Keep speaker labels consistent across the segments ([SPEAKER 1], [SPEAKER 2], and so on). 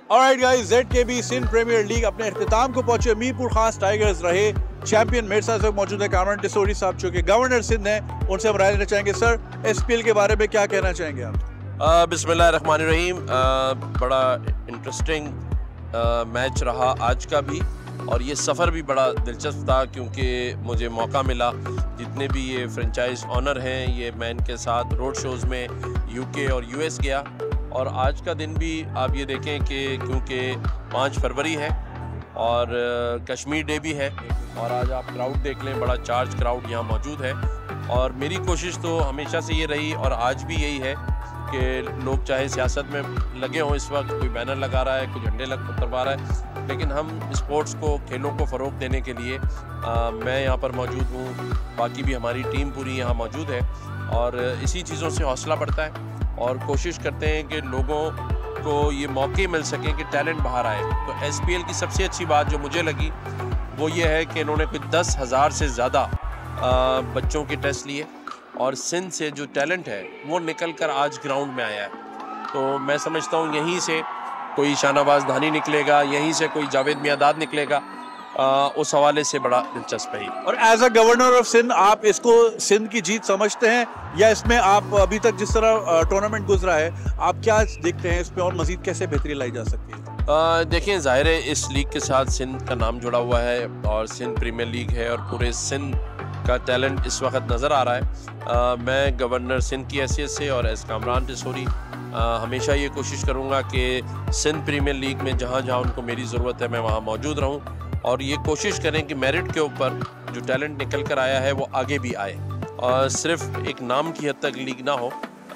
[SPEAKER 1] Alright guys, ZKB Sindh premier league अपने इख्तिताम को पहुंचे। मीरपुर खास टाइगर्स रहे चैंपियन। मेरे साथ मौजूद है कामरान टिसोरी साहब जो कि गवर्नर सिंध हैं, उनसे हम राय लेना चाहेंगे। सर, SPL के बारे में क्या कहना चाहेंगे आप?
[SPEAKER 2] बिस्मिल्लाहिर्रहमानिर्रहीम। बड़ा इंटरेस्टिंग मैच रहा आज का भी, और ये सफ़र भी बड़ा दिलचस्प था क्योंकि मुझे मौका मिला, जितने भी ये फ्रेंचाइज ऑनर हैं ये मैं इनके साथ रोड शोज़ में UK और US गया। और आज का दिन भी आप ये देखें कि क्योंकि 5 फरवरी है और कश्मीर डे भी है, और आज आप क्राउड देख लें, बड़ा चार्ज क्राउड यहाँ मौजूद है। और मेरी कोशिश तो हमेशा से ये रही और आज भी यही है कि लोग चाहे सियासत में लगे हों, इस वक्त कोई बैनर लगा रहा है, कोई झंडे उतरवा रहा है, लेकिन हम स्पोर्ट्स को, खेलों को फ़रोग़ देने के लिए मैं यहाँ पर मौजूद हूँ, बाकी भी हमारी टीम पूरी यहाँ मौजूद है, और इसी चीज़ों से हौसला बढ़ता है और कोशिश करते हैं कि लोगों को ये मौके मिल सकें कि टैलेंट बाहर आए। तो SPL की सबसे अच्छी बात जो मुझे लगी वो ये है कि इन्होंने कुछ 10,000 से ज़्यादा बच्चों के टेस्ट लिए, और सिंध से जो टैलेंट है वो निकल कर आज ग्राउंड में आया है। तो मैं समझता हूँ यहीं से कोई शाहनवाज धानी निकलेगा, यहीं से कोई जावेद मियादाद निकलेगा। उस हवाले से बड़ा दिलचस्प है।
[SPEAKER 1] और as a governor of Sindh आप इसको सिंध की जीत समझते हैं, या इसमें आप अभी तक जिस तरह टूर्नामेंट गुजरा है आप क्या देखते हैं इसमें, और मजीद कैसे बेहतरी लाई जा सकती है?
[SPEAKER 2] देखिए, ज़ाहिर है इस लीग के साथ सिंध का नाम जुड़ा हुआ है और सिंध प्रीमियर लीग है और पूरे सिंध का टैलेंट इस वक्त नज़र आ रहा है। मैं गवर्नर सिंध की हैसियत से और एस कामरान टिसोरी हमेशा ये कोशिश करूँगा कि सिंध प्रीमियर लीग में जहाँ जहाँ उनको मेरी ज़रूरत है मैं वहाँ मौजूद रहूँ, और ये कोशिश करें कि मेरिट के ऊपर जो टैलेंट निकल कर आया है वो आगे भी आए, और सिर्फ एक नाम की हद तक लीग ना हो।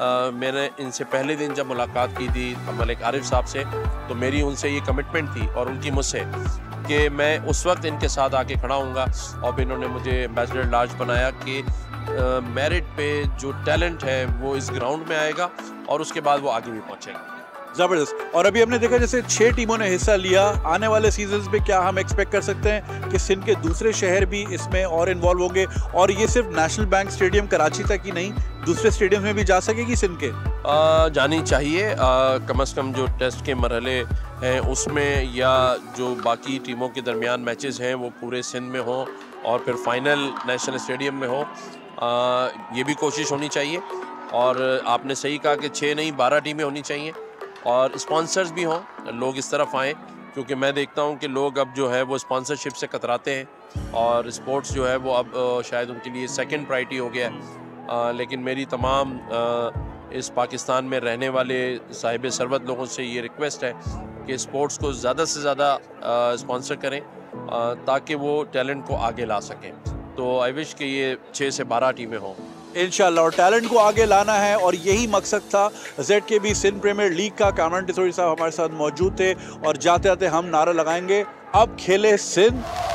[SPEAKER 2] मैंने इनसे पहले दिन जब मुलाकात की थी मलिक आरिफ साहब से, तो मेरी उनसे ये कमिटमेंट थी और उनकी मुझसे कि मैं उस वक्त इनके साथ आके खड़ा हूँगा, और फिर इन्होंने मुझे एम्बेसडर लार्ज बनाया कि मेरिट पे जो टैलेंट है वो इस ग्राउंड में आएगा और उसके बाद वो आगे भी पहुँचेगा।
[SPEAKER 1] ज़बरदस्त। और अभी हमने देखा जैसे 6 टीमों ने हिस्सा लिया, आने वाले सीजन्स में क्या हम एक्सपेक्ट कर सकते हैं कि सिंध के दूसरे शहर भी इसमें और इन्वॉल्व होंगे, और ये सिर्फ नेशनल बैंक स्टेडियम कराची तक ही नहीं दूसरे स्टेडियम में भी जा सकेगी सिंध के?
[SPEAKER 2] जानी चाहिए। कम से कम जो टेस्ट के मरहले हैं उसमें, या जो बाकी टीमों के दरमियान मैचेस हैं वो पूरे सिंध में हों, और फिर फाइनल नेशनल स्टेडियम में हो। ये भी कोशिश होनी चाहिए। और आपने सही कहा कि 6 नहीं 12 टीमें होनी चाहिए, और स्पॉन्सर्स भी हों, लोग इस तरफ आएँ, क्योंकि मैं देखता हूं कि लोग अब जो है वो स्पॉन्सरशिप से कतराते हैं, और स्पोर्ट्स जो है वो अब शायद उनके लिए सेकंड प्रायोरिटी हो गया है। लेकिन मेरी तमाम इस पाकिस्तान में रहने वाले साहिब सरवत लोगों से ये रिक्वेस्ट है कि स्पोर्ट्स को ज़्यादा से ज़्यादा स्पॉन्सर करें ताकि वो टैलेंट को आगे ला सकें। तो आई विश कि ये 6 से 12 टीमें हों
[SPEAKER 1] इंशाल्लाह, और टैलेंट को आगे लाना है, और यही मकसद था ZKB सिंध प्रीमियर लीग का। कामरान टिसोरी साहब हमारे साथ मौजूद थे, और जाते जाते हम नारा लगाएंगे, अब खेले सिंध।